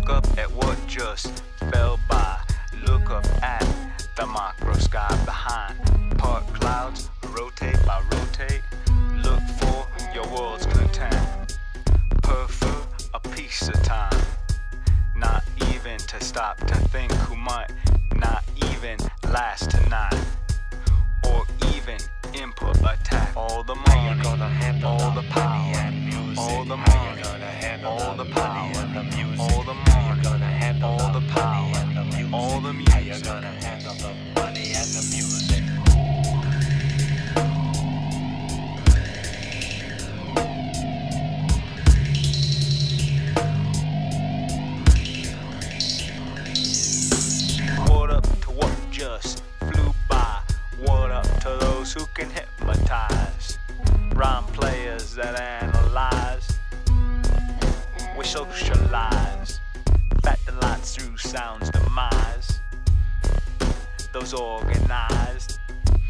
Look up at what just fell by. Look up at the micro sky behind. Part clouds, rotate by rotate. Look for your world's content. Prefer a piece of time. Not even to stop to think who might not even last tonight. Or even input attack. All the money, all the power, all the money, all the power, all the money, all the power, all the music. You're gonna handle the money and the music. What up to what just flew by? What up to those who can hypnotize? Rhyme players that analyze. We socialize. Fat delights through sound's demise. Those organized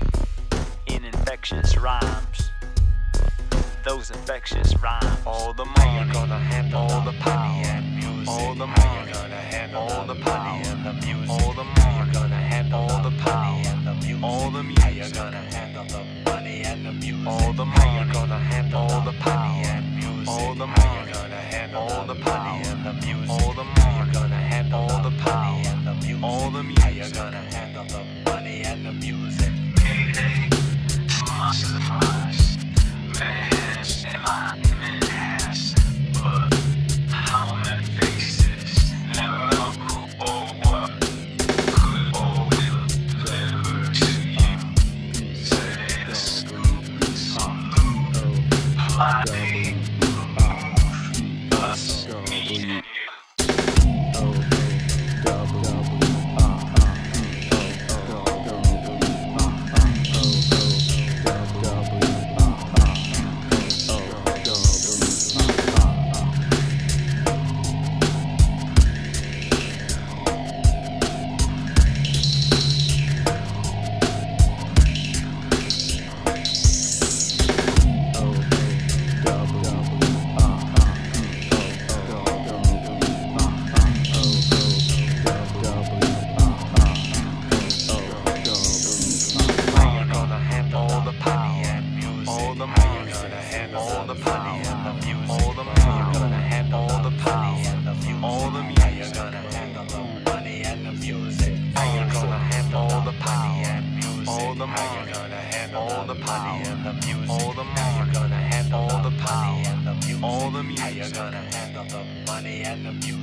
in infectious rhymes. Those infectious rhymes. All the money, all the power, all the money, all the power, all the money, all the power, all the music. You're gonna handle the money and the music. All the money, all the power, all the money, all the power, all the money, all the power, all the music. You're gonna handle the money and the music. Mayday, my surprise. Man's and my man's, but how many faces? Never know who or what could or will deliver to you. Say the scoop, some move, fly, move, us, me and you. All the music. How you gonna handle the money and the music?